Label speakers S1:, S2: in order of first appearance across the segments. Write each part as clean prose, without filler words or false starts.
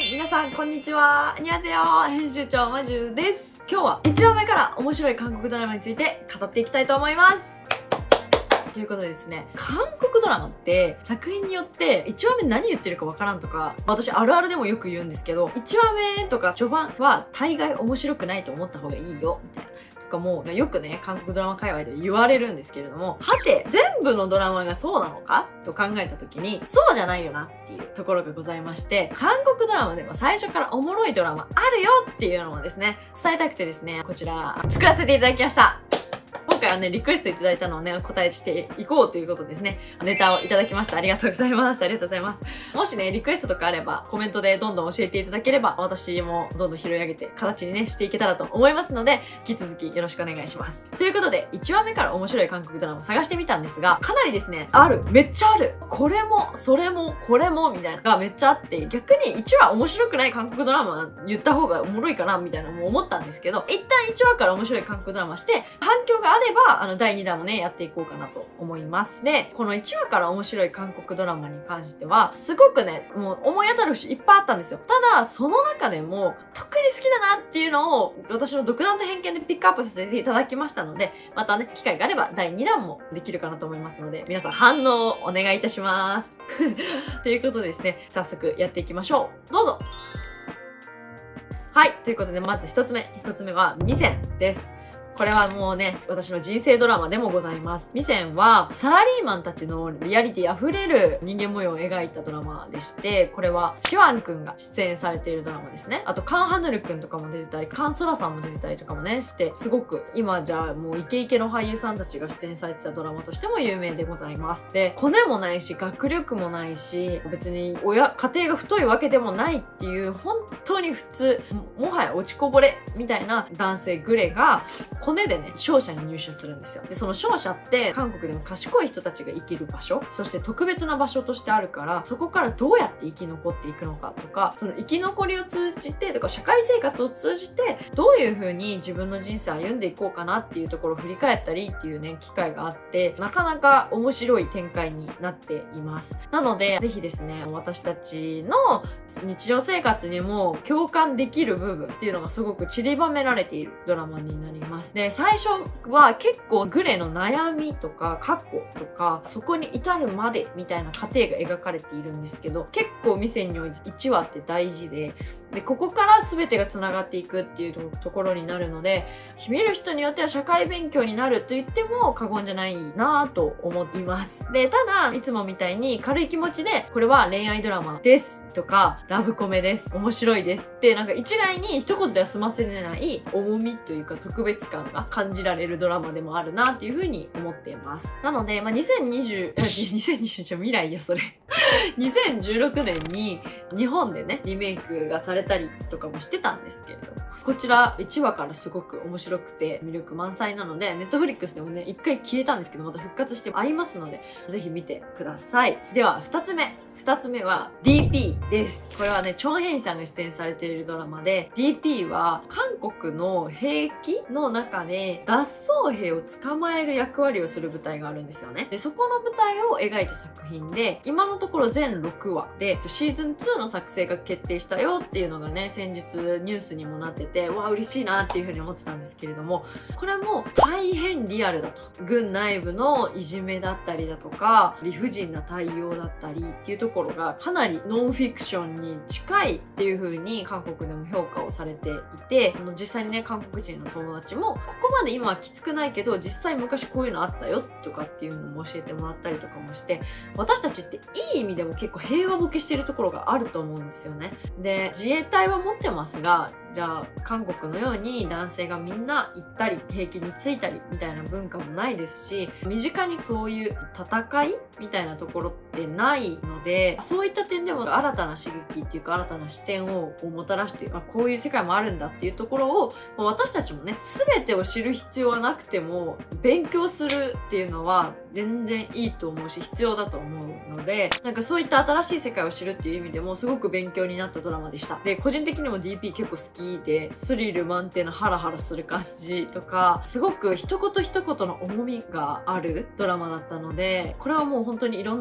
S1: い、皆さんこんにちは。안녕하세요。編集長まじゅうです。今日は1話目から面白い韓国ドラマについて語っていきたいと思います。ということでですね、韓国ドラマって作品によって1話目何言ってるかわからんとか、私あるあるでもよく言うんですけど、1話目とか序盤は大概面白くないと思った方がいいよみたいなとかもよくね、韓国ドラマ界隈で言われるんですけれども、はて全部のドラマがそうなのかと考えた時に、そうじゃないよなっていうところがございまして、韓国ドラマでも最初からおもろいドラマあるよっていうのをですね、伝えたくてですね、こちら作らせていただきました。今回はね、リクエストいただいたのをね、お答えしていこうということですね。ネタをいただきました。ありがとうございます。ありがとうございます。もしね、リクエストとかあれば、コメントでどんどん教えていただければ、私もどんどん拾い上げて、形にね、していけたらと思いますので、引き続きよろしくお願いします。ということで、1話目から面白い韓国ドラマを探してみたんですが、かなりですね、めっちゃある。これも、それも、これも、みたいなのがめっちゃあって、逆に1話面白くない韓国ドラマ言った方がおもろいかな、みたいなのも思ったんですけど、一旦1話から面白い韓国ドラマして、反響があれば、第2弾もね、やっていこうかなと思います。で、この1話から面白い韓国ドラマに関しては、すごくね、もう思い当たる節いっぱいあったんですよ。ただ、その中でも、特に好きだなっていうのを、私の独断と偏見でピックアップさせていただきましたので、またね、機会があれば第2弾もできるかなと思いますので、皆さん反応をお願いいたします。ということでですね、早速やっていきましょう。どうぞ。はい。ということで、まず一つ目は、ミセンです。これはもうね、私の人生ドラマでもございます。ミセンは、サラリーマンたちのリアリティ溢れる人間模様を描いたドラマでして、これは、シワンくんが出演されているドラマですね。あと、カン・ハヌルくんとかも出てたり、カン・ソラさんも出てたりとかもね、して、すごく、今じゃあもうイケイケの俳優さんたちが出演されてたドラマとしても有名でございます。で、コネもないし、学力もないし、別に家庭が太いわけでもないっていう、本当に普通、もはや落ちこぼれみたいな男性グレが、コネでね、商社に入社するんですよ。で、その商社って韓国でも賢い人たちが生きる場所、そして特別な場所としてあるから、そこからどうやって生き残っていくのかとか、その生き残りを通じてとか、社会生活を通じて、どういう風に自分の人生を歩んでいこうかなっていうところを振り返ったりっていうね、機会があって、なかなか面白い展開になっています。なので、ぜひですね、私たちの日常生活にも共感できる部分っていうのがすごく散りばめられているドラマになります。で、最初は結構グレの悩みとか過去とかそこに至るまでみたいな過程が描かれているんですけど、結構ミセンにおいて1話って大事で、ここから全てが繋がっていくっていうところになるので、見る人によっては社会勉強になると言っても過言じゃないなぁと思います。で、ただいつもみたいに軽い気持ちでこれは恋愛ドラマですとかラブコメです面白いですってなんか一概に一言では済ませれない重みというか特別感が感じられるドラマでもあるなっていう風に思っています。なので、2020未来やそれ2016年に日本でねリメイクがされたりとかもしてたんですけれど、こちら1話からすごく面白くて魅力満載なので、Netflixでもね一回消えたんですけどまた復活してありますので、ぜひ見てください。では2つ目は DP です。これはね、チョンヘイさんが出演されているドラマで、DP は韓国の兵役の中で脱走兵を捕まえる役割をする舞台があるんですよね。で、そこの舞台を描いた作品で、今のところ全6話で、シーズン2の作成が決定したよっていうのがね、先日ニュースにもなってて、わあ嬉しいなっていう風に思ってたんですけれども、これも大変リアルだと。軍内部のいじめだったりだとか、理不尽な対応だったりっていうところがかなりノンフィクションに近いっていう風に韓国でも評価をされていて、実際にね韓国人の友達もここまで今はきつくないけど実際昔こういうのあったよとかっていうのも教えてもらったりとかもして、私たちっていい意味でも結構平和ボケしてるところがあると思うんですよね。で、自衛隊は持ってますが、じゃあ韓国のように男性がみんな行ったり兵器についたりみたいな文化もないですし、身近にそういう戦いみたいなところってないので、そういった点でも新たな刺激っていうか新たな視点をもたらして、こういう世界もあるんだっていうところを私たちもね、全てを知る必要はなくても勉強するっていうのは全然いいと思うし必要だと思うので、なんかそういった新しい世界を知るっていう意味でもすごく勉強になったドラマでした。で、個人的にも DP 結構好きで、スリル満点のハラハラする感じとか、すごく一言一言の重みがあるドラマだったので、これはもう本当にいろんな人にお勧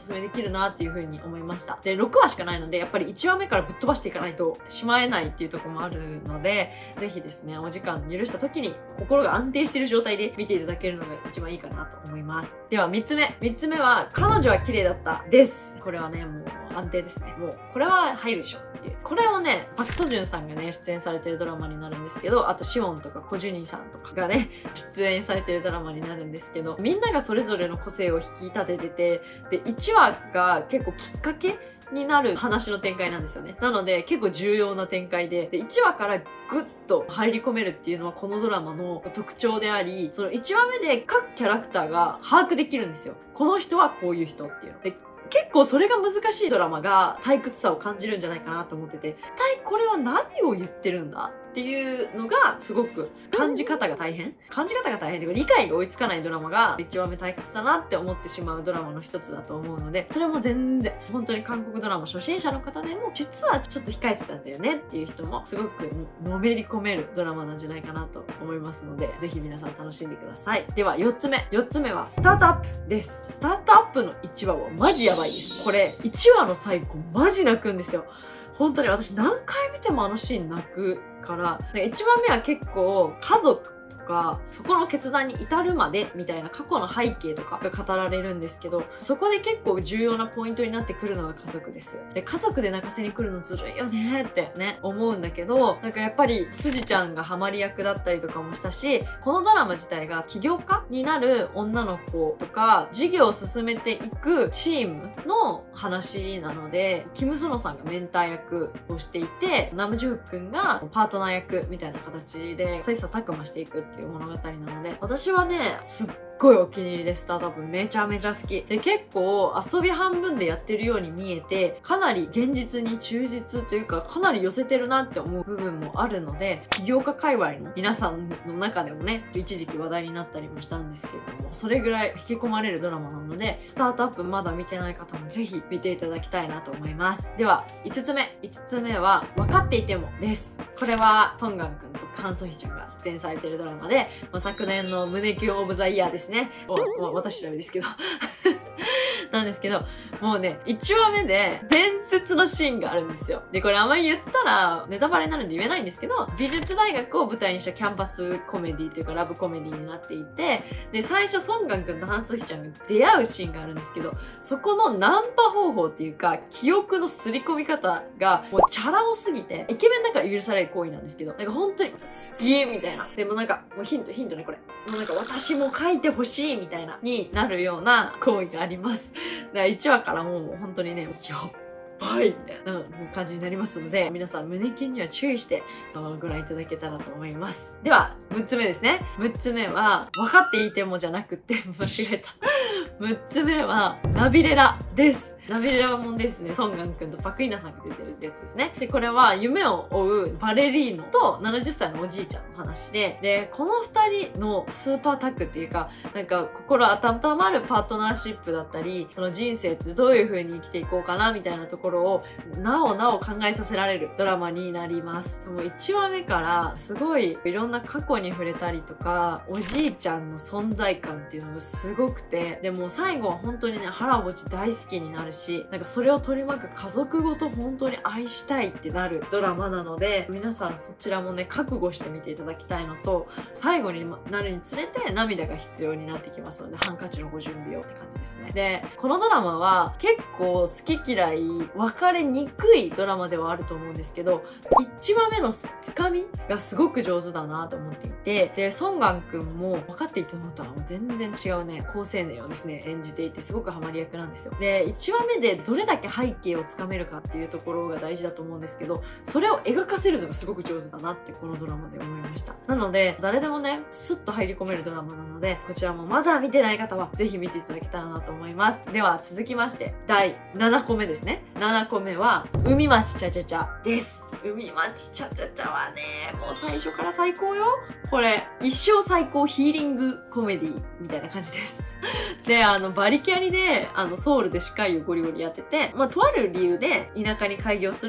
S1: すすめできるなっていう風に思いました。で、6話しかないので、やっぱり1話目からぶっ飛ばしていかないとしまえないっていうところもあるので、ぜひですね、お時間許した時に心が安定している状態で見ていただけるのが一番いいかなと思います。では3つ目。3つ目は、彼女は綺麗だったです。これはね、もう安定ですね。もう、これは入るでしょっていう。これをね、パクソジュンさんがね、出演されてるドラマになるんですけど、あとシオンとかコジュニさんとかがね、出演されてるドラマになるんですけど、みんながそれぞれの個性を引き立ててて、で、1話が結構きっかけになる話の展開なんですよね。なので結構重要な展開で、1話からグッと入り込めるっていうのはこのドラマの特徴であり、その1話目で各キャラクターが把握できるんですよ。この人はこういう人っていうの。で、結構それが難しいドラマが退屈さを感じるんじゃないかなと思ってて、一体これは何を言ってるんだっていうのがすごく感じ方が大変で理解が追いつかないドラマが1話目退屈だなって思ってしまうドラマの一つだと思うので、それも全然本当に韓国ドラマ初心者の方でも実はちょっと控えてたんだよねっていう人もすごくのめり込めるドラマなんじゃないかなと思いますので、ぜひ皆さん楽しんでください。では4つ目はスタートアップです。スタートアップの1話はマジやばいです。これ1話の最後マジ泣くんですよ。本当に私何回見てもあのシーン泣くから、1話目は結構家族とか、そこの決断に至るまでみたいな過去の背景とかが語られるんですけど、そこで結構重要なポイントになってくるのが家族です。で、家族で泣かせに来るのずるいよねってね、思うんだけど、なんかやっぱりスジちゃんがハマり役だったりとかもしたし、このドラマ自体が起業家になる女の子とか、事業を進めていくチームの話なので、キム・ソノさんがメンター役をしていて、ナム・ジュフ君がパートナー役みたいな形で切磋琢磨していくっていう物語なので、私はね、すっごいお気に入りで、スタートアップめちゃめちゃ好きで、結構遊び半分でやってるように見えて、かなり現実に忠実というか、かなり寄せてるなって思う部分もあるので、起業家界隈の皆さんの中でもね、一時期話題になったりもしたんですけれども、それぐらい引き込まれるドラマなので、スタートアップまだ見てない方もぜひ見ていただきたいなと思います。では5つ目は分かっていてもです。これはソンガン君とハン・ソヒちゃんが出演されてるドラマで、昨年の胸キュンオブザイヤーですね。私調べですけどなんですけど、もうね、1話目で伝説のシーンがあるんですよ。で、これあまり言ったらネタバレになるんで言えないんですけど、美術大学を舞台にしたキャンパスコメディというかラブコメディになっていて、で、最初ソンガン君とハン・ソヒちゃんが出会うシーンがあるんですけど、そこのナンパ方法っていうか、記憶の刷り込み方がもうチャラ男すぎて、イケメンだから許される行為なんですけど、なんか本当に好きみたいな。でもなんか、もうヒントね、これ。もうなんか私も書いてほしいみたいな、になるような行為があります。1話からもう本当にね、やっばいみたいな感じになりますので、皆さん胸キュンには注意してご覧いただけたらと思います。では、6つ目ですね。6つ目は、分かっていてもじゃなくて、間違えた。6つ目は、ナビレラです。ナビレラもんですね。ソンガン君とパクリナさんが出てるやつですね。で、これは夢を追うバレリーノと70歳のおじいちゃんの話で、この2人のスーパータッグっていうか、なんか心温まるパートナーシップだったり、その人生ってどういう風に生きていこうかなみたいなところを、なお考えさせられるドラマになります。もう1話目からすごいいろんな過去に触れたりとか、おじいちゃんの存在感っていうのがすごくて、でも最後は本当にね、原ぼち大好きになるし、なんかそれを取り巻く家族ごと本当に愛したいってなるドラマなので、皆さんそちらもね、覚悟して見ていただきたいのと、最後になるにつれて涙が必要になってきますので、ハンカチのご準備をって感じですね。で、このドラマは結構好き嫌い分かれにくいドラマではあると思うんですけど、1話目のつかみがすごく上手だなと思っていて、で、ソンガン君も分かっていたのとは全然違うね、好青年をですね、演じていてすごくハマり役なんですよ。で、1話目でどれだけ背景をつかめるかっていうところが大事だと思うんですけど、それを描かせるのがすごく上手だなってこのドラマで思いました。なので、誰でもね、スッと入り込めるドラマなので、こちらもまだ見てない方はぜひ見ていただけたらなと思います。では続きまして、第7個目ですね。7個目は、海町チャチャチャです。海町チャチャチャはね、もう最初から最高よ。これ、一生最高ヒーリングコメディみたいな感じです。で、バリキャリで、ソウルで歯科医をゴリゴリやってて、とある理由で田舎に開業するって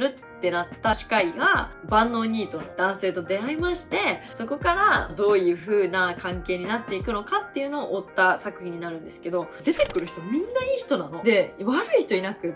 S1: ってなった歯科医が万能ニートの男性と出会いまして、そこからどういう風な関係になっていくのかっていうのを追った作品になるんですけど、出てくる人みんないい人なの。で、悪い人いなくって、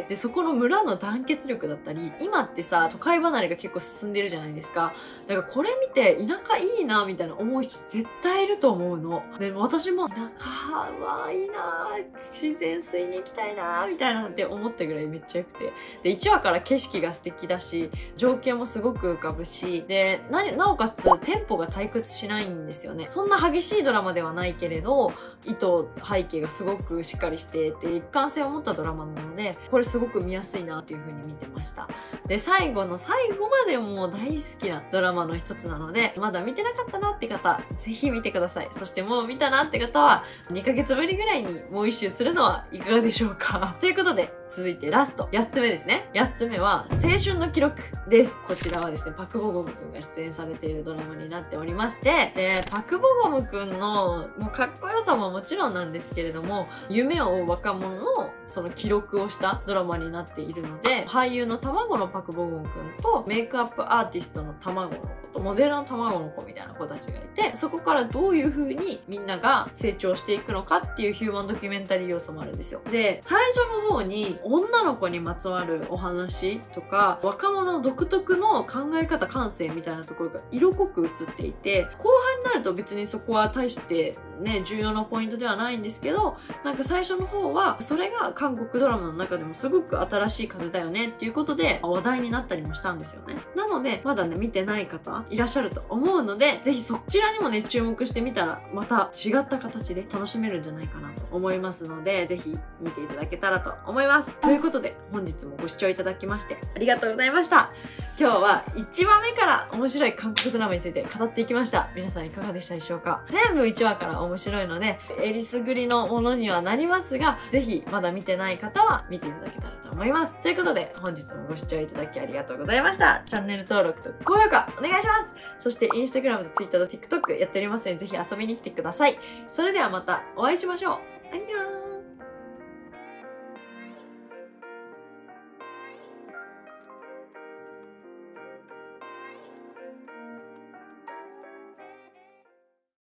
S1: で、そこの村の団結力だったり、今ってさ、都会離れが結構進んでるじゃないですか。だからこれ見て田舎いいなみたいな思う人絶対いると思うの。で、私も田舎はいいな自然吸いに行きたいなみたいなって思ったぐらいめっちゃ良くて。で、1話から景色が素敵だし、情景もすごく浮かぶし、で、なおかつテンポが退屈しないんですよね。そんな激しいドラマではないけれど、意図、背景がすごくしっかりしていて、一貫性を持ったドラマなので、これすごく見やすいなという風に見てました。で、最後の最後までもう大好きなドラマの一つなので、まだ見てなかったなって方、ぜひ見てください。そしてもう見たなって方は、2ヶ月ぶりぐらいにもう一周するのはいかがでしょうか。ということで、続いてラスト、8つ目ですね。8つ目は、青春の記録です。こちらはですね、パク・ボゴムくんが出演されているドラマになっておりまして、で、パク・ボゴムくんの、もうかっこよさももちろんなんですけれども、夢を追う若者のその記録をしたドラマになっているので、俳優の卵のパク・ボゴムくんと、メイクアップアーティストの卵の子と、モデルの卵の子みたいな子たちがいて、そこからどういう風にみんなが成長していくのかっていうヒューマンドキュメンタリー要素もあるんですよ。で、最初の方に女の子にまつわるお話とか、若者の独特の考え方、感性みたいなところが色濃く映っていて、後半になると別にそこは大してね、重要なポイントではないんですけど、なんか最初の方は、それが韓国ドラマの中でもすごく新しい風だよねっていうことで話題になったりもしたんですよね。なので、まだね、見てない方いらっしゃると思うので、ぜひそちらにもね、注目してみたら、また違った形で楽しめるんじゃないかなと思いますので、ぜひ見ていただけたらと思います。ということで、本日もご視聴いただきましてありがとうございました。今日は1話目から面白い韓国ドラマについて語っていきました。皆さんいかがでしたでしょうか？全部1話から面白いので、えりすぐりのものにはなりますが、ぜひまだ見てない方は見ていただけたらと思います。ということで、本日もご視聴いただきありがとうございました。チャンネル登録と高評価お願いします。そして、Instagram と Twitter と TikTok やっておりますので、ぜひ遊びに来てください。それではまたお会いしましょう。アンニョン。